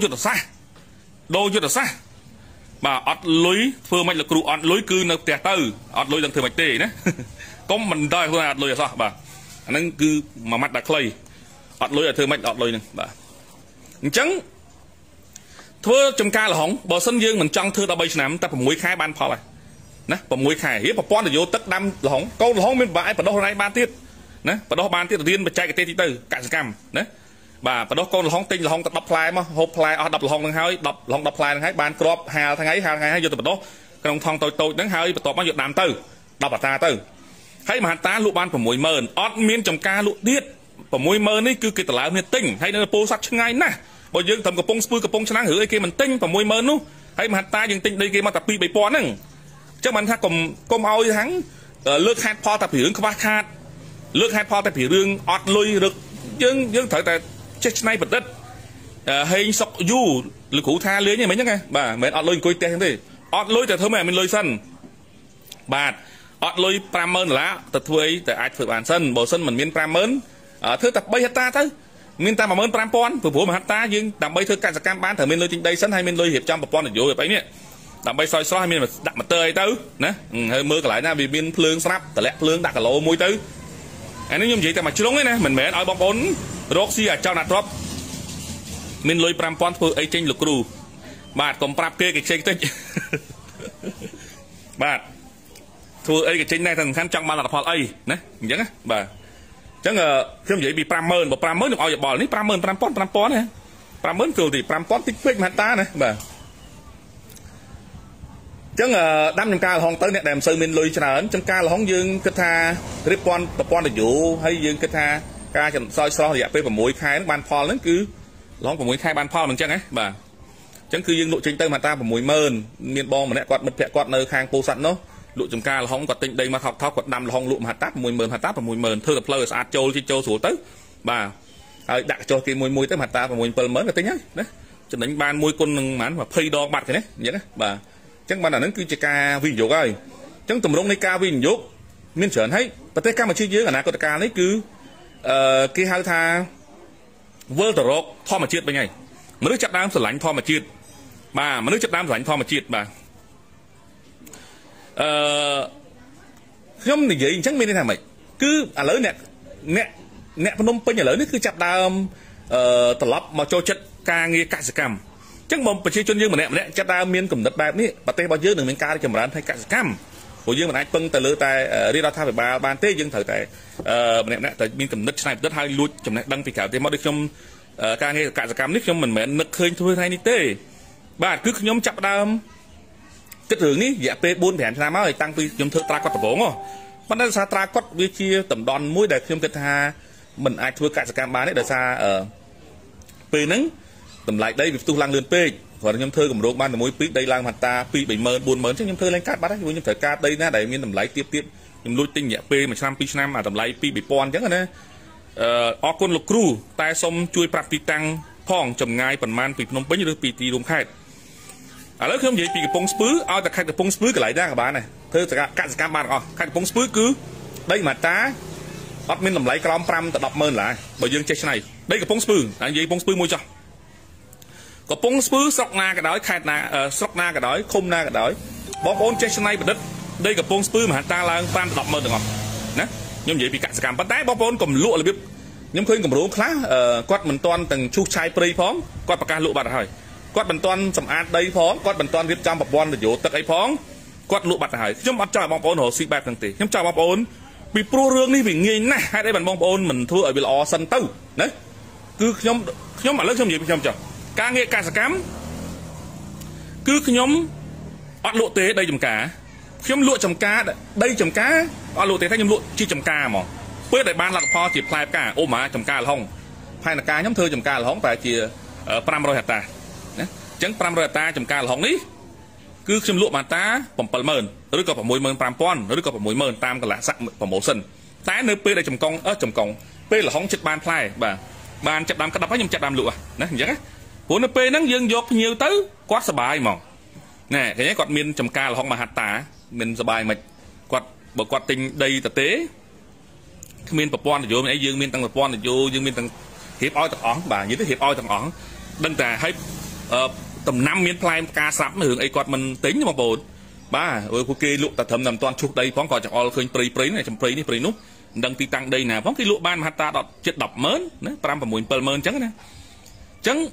cho được xa mà ọt lưới phương mạch là cụ ọt lưới cư nó tẹt tư ọt lưới lần thường mạch tê nè có mình đòi phương ọt lưới là sao bà nó cứ mà mặt đặc lây ọt lưới là thường mạch ọt lưới này bà trắng thưa trong ca là hỏng bờ sân dương mình trong thưa ta bây nằm ta phải mũi khai ban phò này nè phải mũi khai hiếp pon là vô tất đâm là hỏng câu là hỏng bên bãi và đâu hôm nay ban tiết nè và đâu ban tiết đầu tiên mà chạy cái tê tí tư cả cam nè bà và đó con là hỏng tinh là hỏng đập fly mà hộp fly đập là hỏng thằng hai đập hỏng đập fly thằng hai ban crop hà thằng ấy vô từ đó cái thằng tôi đáng hai và tọt bao nhiêu đàm tư đập ta tư hay mà ta lụ ban của mũi mờn ót miên trong ca lụ tiết của mũi mờn ấy cứ cái tờ lá miên tinh hay là po sắt ngay nè bây giờ thầm cái pông sáng hử kia mình tinh và môi mơn nú hay mà ta dừng tinh đây kia mà tập pi bảy pon nè chứ mình ha cùng ao thắng lướt hạt po tập hiểu các bác hạt lướt hạt po tập hiểu đường ọt lôi được nhưng thời tại chết này bật đất hay sọc du lực cụ tha lưới như mấy nhá nghe bà mẹ ọt lôi coi tên thế ọt lôi từ thôi mẹ mình lôi sân bà ọt lôi pram mơn lá từ thôi tại ai thử bản sân bộ sân mình miên pram mơn thứ tập bay hết ta thôi miền ta mà mơn pram pon phụ mà hát ta nhưng đầm bay thưa cả cam bán thở miền lôi trên đây sân hay miền lôi hiệp trăm pon là vô hiệp ấy nhé đầm bay soi hay miền mà đặt mặt tơi tứ nè hơi mưa lại na vì miền phượng snap tờ lẹ phượng đặt cả lỗ mũi tứ anh nói như vậyแต่mà chưa đúng đấy nè mình mẹ nói bóng bốn Roxy ở trong nạt drop មានលុយ 5,000 ធ្វើអីចេញលោកគ្រូបាទកុំប្រាប់គេចេញតិចបាទធ្វើអីគេចេញដែរតែសំខាន់ចង់បានលទ្ធផលអីណាអញ្ចឹងណាបាទអញ្ចឹងខ្ញុំនិយាយពី 50,000 បើ 50,000 ខ្ញុំឲ្យយោបល់នេះ 55,000 ណា 50,000 ចូលទី 5,000 តិចពេកមិនតាណាបាទអញ្ចឹងដាំចំការលហុងទៅអ្នកដែលមិនសូវមានលុយច្រើនចំការលហុងយើងគិតថារៀបប្រព័ន្ធនយោហើយយើងគិតថាការចំសោយស្រស់រយៈពេល 6 ខែហ្នឹងបានផលហ្នឹងគឺលហុង 6 ខែបានផលមិនអញ្ចឹងណាបាទអញ្ចឹងគឺយើងលក់ចេញទៅមកតា 60,000 មានបងម្នាក់គាត់មិត្តភក្តិគាត់នៅខាងពោធិ៍សាត់នោះលក់ចំការលហុងគាត់ទិញដីមកថោកគាត់ដាំលហុងលក់មហាតា 60,000 មហាតា 60,000 ធ្វើតែផ្លូវឲ្យស្អាតចូលស្រួលទៅបាទហើយដាក់ចុះគេមួយទៅមហាតា 6,000 7,000 ក៏ទិញហើយណាចំណេញបានមួយគុណនឹងប្រហែល20 ដងបាត់គេណាអញ្ចឹងណាបាទអញ្ចឹងបានអាហ្នឹងគឺជាការវិនិយោគហើយអញ្ចឹងទម្រង់នៃការវិនិយោគមានច្រើនហើយប្រទេសកម្ពុជាយើងអនាគតកាលនេះគឺគេហៅថាវិលទៅរកធម្មជាតិវិញហើយមនុស្សចាប់ដើមស្រឡាញ់ធម្មជាតិបាទមនុស្សចាប់ដើមស្រឡាញ់ធម្មជាតិបាទខ្ញុំនិយាយអញ្ចឹងមានន័យថាម៉េចគឺឥឡូវអ្នកភ្នំពេញឥឡូវនេះគឺចាប់ដើមត្រឡប់មកចូលចិត្តការងារកសិកម្មអញ្ចឹងបងប្រជាជនយើងម្នាក់ចាប់ដើមមានគំនិតបែបនេះប្រទេសរបស់យើងនឹងមានការចម្រើនផ្នែកកសិកម្មព្រោះយើងមិនអាចពឹងទៅលើតែរាជរដ្ឋាភិបាលបានទេយើងត្រូវតែម្នាក់តែមានគំនិតច្នៃប្រឌិតហើយលួចចំណេះដឹងពីក្រៅប្រទេសមកដូចខ្ញុំការងារកសិកម្មនេះខ្ញុំមិនមែននឹកឃើញធ្វើថ្ងៃនេះទេបាទគឺខ្ញុំចាប់ដើមគិតរឿងនេះរយៈពេល 4-5 ឆ្នាំហើយតាំងពីខ្ញុំធ្វើត្រាគាត់ដំបូងប៉ុន្តែដោយសារត្រាគាត់វាជាតំដន់មួយដែលខ្ញុំគិតថាមិនអាចធ្វើកសិកម្មបានទេដោយសារពេលហ្នឹងតម្លៃដីវាផ្ទុះឡើងលឿនពេកព្រោះខ្ញុំធ្វើគម្រោងបានតែមួយពីរដីឡើងមកតា 2-30,000 4,000 ចឹងខ្ញុំធ្វើឡើងកាត់បាត់ហើយខ្ញុំត្រូវការដីណាដែលមានតម្លៃទាបខ្ញុំលួចទិញរយៈពេល1ឆ្នាំ2ឆ្នាំអាតម្លៃ 2-3,000 ចឹងណាអរគុណលោកគ្រូតែសូមជួយប្រាប់ទីតាំងផងចម្ងាយប៉ុន្មានពីភ្នំពេញឬពីទីរួមខេត្តឥឡូវខ្ញុំនិយាយពីកំពង់ស្ពឺឲ្យតែខេត្តកំពង់ស្ពឺកន្លែងណាក៏បានដែរធ្វើកសិកម្មបានអស់ខេត្តកំពង់ស្ពឺគឺដីម៉ាតាអត់មានតម្លៃក្រោម 5 ទៅ 10,000 ឡើយបើយើងចេះឆ្នៃដីកំពង់ស្ពឺតែនិយាយកំពង់ស្ពឺមួយចោះកំពង់ស្ពឺស្រុកណាក៏ដោយខេត្តណាស្រុកណាក៏ដោយឃុំណាក៏ដោយបងប្អូនចេះឆ្នៃប្រឌិតដីកំពង់ស្ពឺមហាតាឡើង 5 ទៅ 10,000 ទាំងអស់ណាខ្ញុំនិយាយពីកសិកម្មប៉ុន្តែបងប្អូនកុំលក់របៀបខ្ញុំឃើញគម្រោងខ្លះគាត់មិនទាន់ទាំងឈូសឆាយព្រៃផងគាត់ប្រកាសលក់បាត់ហើយគាត់មិនទាន់សម្អាតដីផងគាត់មិនទាន់រៀបចំប្រព័ន្ធនយោទឹកអីផងគាត់លក់បាត់ទៅហើយខ្ញុំអត់ចង់ឲ្យបងប្អូនរកស៊ីបែបហ្នឹងទេខ្ញុំចង់បងប្អូនពីព្រោះរឿងនេះវាងាយណាស់ហេតុអីបានបងប្អូនមិនធ្វើឲ្យវាល្អសិនទៅណាគឺខ្ញុំឥឡូវខ្ញុំនិយាយពីខ្ញុំចុះការងារកសិកម្មគឺខ្ញុំអត់លក់ទេដីចំការខ្ញុំលក់ចំការដីចំការអត់លក់ទេតែខ្ញុំលក់ជាចំការហ្មងពេលដែលបានលទ្ធផលជាផ្លែផ្កាអូម៉ាចំការលហុងផែនការខ្ញុំធ្វើចំការលហុងតែជា500 ហិកតាណាអញ្ចឹង500 ហិកតាចំការលហុងនេះគឺខ្ញុំលក់បានតា 7,000 ឬក៏ 65,000 ឬក៏ 60,000 តាមកន្លះសាក់ promotion តែនៅពេលដែលចំកងពេលលហុងចិត្តបានផ្លែបាទបានចាប់ដើមក្តាប់ហើយខ្ញុំចាប់ដើមលក់ណាអញ្ចឹងណាព្រោះនៅពេលហ្នឹងយើងយកភ្ញៀវទៅគាត់សប្បាយហ្មងណែឃើញគាត់មានចំការលហុងមហាតាមានសប្បាយមិនគាត់បើគាត់ទិញដីតទេគ្មានប្រព័ន្ធនយោបាយអីយើងមានទាំងប្រព័ន្ធនយោបាយយើងមានទាំងរៀបឲ្យទាំងអស់បាទនិយាយទៅរៀបឲ្យទាំងអស់ដឹងតែឲ្យតំណាំមានផ្លែផ្កាស្រាប់រឿងអីគាត់មិនទិញបងប្អូនបាទពួកគេលក់តែត្រឹមតែមិនទាន់ឈូសដីផងគាត់ចង្អុលឃើញព្រៃនេះចំព្រៃនេះព្រៃនោះមិនដឹងទីតាំងដីណាផងគេលក់បានមហាតាដល់ជិត 10,000 ណា 5-6-7,000 អញ្ចឹងណាអញ្ចឹង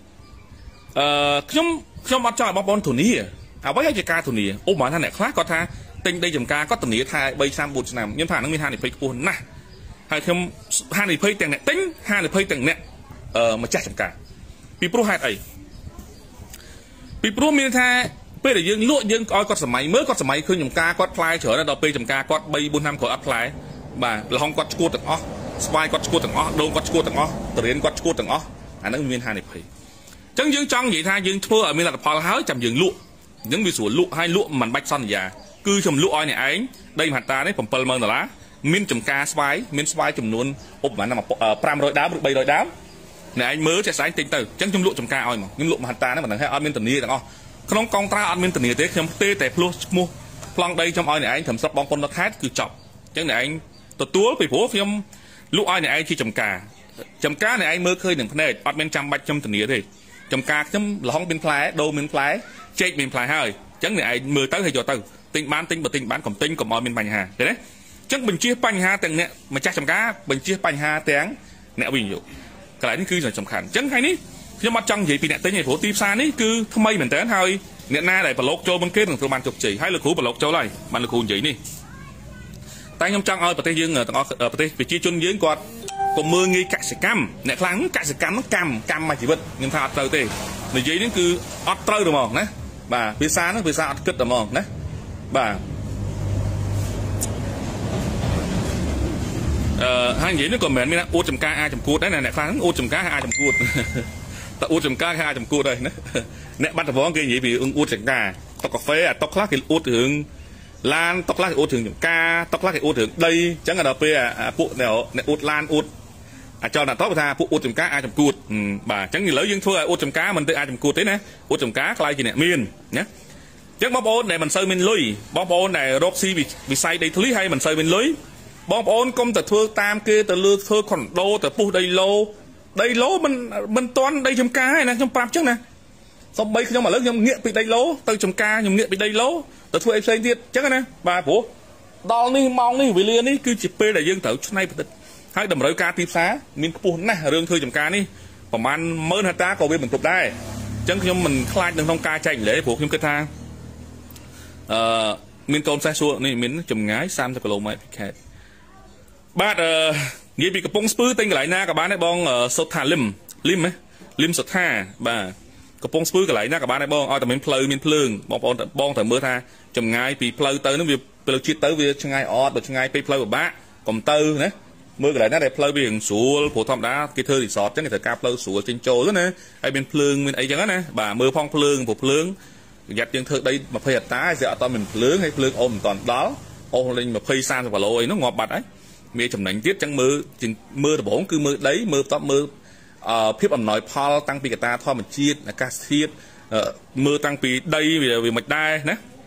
ខ្ញុំអត់ចង់ឲ្យបងប្អូនធានាអ្វីជាការធានាអូមកថាអ្នកខ្លះគាត់ថាទិញដីចំការគាត់ធានាថា3 ឆ្នាំ 4 ឆ្នាំខ្ញុំថាហ្នឹងមានហានិភ័យខ្ពស់ណាស់ហើយខ្ញុំហានិភ័យទាំងអ្នកទិញហានិភ័យទាំងអ្នកម្ចាស់ចំការពីព្រោះហេតុអីពីព្រោះមានថាពេលដែលយើងលក់យើងឲ្យគាត់សម័យមើលគាត់សម័យឃើញចំការគាត់ផ្លែច្រើនដល់ពេលចំការគាត់ 3-4 ឆ្នាំគាត់អត់ផ្លែបាទលហុងគាត់ឈួតទាំងអស់ស្វាយគាត់ឈួតទាំងអស់ដូងគាត់ឈួតទាំងអស់តរៀនគាត់ឈួតទាំងអស់អាហ្នឹងមានហានិភ័យអញ្ចឹងយើងចង់និយាយថាយើងធ្វើឲ្យមានលទ្ធផលហើយចាំយើងលក់អញ្ចឹងវាស្រួលលក់ហើយលក់មិនបាច់សន្យាគឺខ្ញុំលក់ឲ្យអ្នកឯងដីមហាតានេះ $7,000 មានចំការស្វាយមានស្វាយចំនួនឧបមា500 ដើមឬ300 ដើមអ្នកឯងមើលចេះស្អែកទិញទៅអញ្ចឹងខ្ញុំលក់ចំការឲ្យមកខ្ញុំលក់មហាតាហ្នឹងមិនដឹងហើយអត់មានធានាទាំងអស់ក្នុងកងត្រាអត់មានធានាទេខ្ញុំទេតែភ្លោះឈ្មោះប្លង់ដីខ្ញុំឲ្យអ្នកឯងត្រឹមស្រុកបងប្អូននៅខេត្តគឺចប់អញ្ចឹងអ្នកឯងទទួលពីព្រោះខ្ញុំលក់ឲ្យអ្នកឯងជាចំការអ្នកឯងមើលឃើញនឹងភ្នែកអត់មានចាំបាច់ខ្ញុំធានាទេចំការខ្ញុំលហុងមានផ្លែដូងមានផ្លែចេកមានផ្លែហើយអញ្ចឹងអ្នកឯងមើលទៅហើយយកទៅទិញបានទិញបើទិញបានកុំទិញកុំឲ្យមានបញ្ហាឃើញទេអញ្ចឹងបញ្ជាបញ្ហាទាំងអ្នកម្ចាស់ចំការបញ្ជាបញ្ហាទាំងអ្នកវិនិយោគកន្លែងនេះគឺសំខាន់អញ្ចឹងថ្ងៃនេះខ្ញុំអត់ចង់និយាយពីអ្នកទិញឯព្រោះទីផ្សារនេះគឺថ្មីមែនតើហើយអ្នកណាដែលប្រឡូកចូលមុនគេនឹងត្រូវបានជោគជ័យហើយលោកគ្រូប្រឡូកចូលហើយបានលោកគ្រូនិយាយនេះតែខ្ញុំចង់ឲ្យប្រទេសយើងទាំងអស់ប្រទេសប្រជាជនយើងគាត់កុំមើលងាយកសិកម្មអ្នកខ្លាំងកសិកម្មហ្នឹងកម្មមួយជីវិតខ្ញុំថាអត់ត្រូវទេនិយាយនេះគឺអត់ត្រូវទេហ្មងណាបាទភាសាហ្នឹងភាសាអត់គិតទេហ្មងណាបាទហើយនិយាយនេះក៏មិនមែនមានអួតចំការអាចចំគួតដែរណាអ្នកខ្លះអួតចំការអាចចំគួតតែអួតចំការគេអាចចំគួតហើយណាអ្នកបាត់ដំបងគេនិយាយពីអួតចំការតុកកាហ្វេអាតុកខ្លះគេអួតរឿងឡានតុកខ្លះគេអួតរឿងចំការតុកខ្លះគេអួតរឿងដីអញ្ចឹងដល់ពេលពួកអ្នកអួតឡានអួតអាចចោលដាក់តបថាពួកអួតចំការអាចចំគួតបាទអញ្ចឹងឥឡូវយើងធ្វើឲ្យអួតចំការមិនទៅអាចចំគួតទេណាអួតចំការខ្លាយជាអ្នកមានណាអញ្ចឹងបងប្អូនដែលមិនសូវមានលុយបងប្អូនដែលរកស៊ីវិស័យដីធ្លីហើយមិនសូវមានលុយបងប្អូនកុំតែធ្វើតាមគេទៅលើធ្វើខុនដូទៅពុះដីឡូមិនតន់ដីចំការឯណាខ្ញុំប្រាប់អញ្ចឹងណាសំបីខ្ញុំឥឡូវខ្ញុំងាកពីដីឡូទៅចំការខ្ញុំងាកពីដីឡូទៅធ្វើអីផ្សេងទៀតអញ្ចឹងណាបាទព្រោះដល់នេះម៉ោងនេះវេលានេះគឺជាពេលដែលយើងត្រូវច្នៃប្រឌិតហើយតម្រូវការទីផ្សារមានខ្ពស់ណាស់រឿងធ្វើចំការនេះប្រហែល10000ហិកតាក៏វាមិនគ្រប់ដែរអញ្ចឹងខ្ញុំមិនខ្លាចនៅក្នុងការចែកម្លែព្រោះខ្ញុំគិតថាមានកូនសេះសួរនេះមានចម្ងាយ30គីឡូម៉ែត្រពីខេត្តបាទនិយាយពីកំពង់ស្ពឺទិញកន្លែងណាក៏បានដែរបងសុថាលឹមសុថាបាទកំពង់ស្ពឺកន្លែងណាក៏បានដែរបងឲ្យតែមានផ្លូវមានភ្លើងបងប្អូនបងតែមើលថាចម្ងាយពីផ្លូវទៅនឹងវាផ្លូវជាតិទៅវាឆ្ងាយអត់បើឆ្ងាយពេកផ្លូវពិបាកកុំទៅណាមើលកន្លែងណាដែលផ្លូវវាស្រួលព្រោះធម្មតាគេធ្វើរីសតអញ្ចឹងគេត្រូវការផ្លូវស្រួលចេញចូលទៅណាហើយមានភ្លើងមានអីចឹងណាបាទមើលផងភ្លើងព្រោះភ្លើងប្រយ័ត្នយើងធ្វើដី20ហិកតាស្រាប់អត់មានភ្លើងហើយភ្លើងអូសមិនតាន់ដល់អូសលេង20 30គីឡូអីនោះងាប់បាត់ហើយមានចំណេញទៀតចឹងមើលដំបូងគឺមើលដីមើលបន្ទាប់មើលភាពអំណោយផលតាំងពីកត្តាធម្មជាតិអាកាសធាតុមើលតាំងពីដីវាមិនដែរណា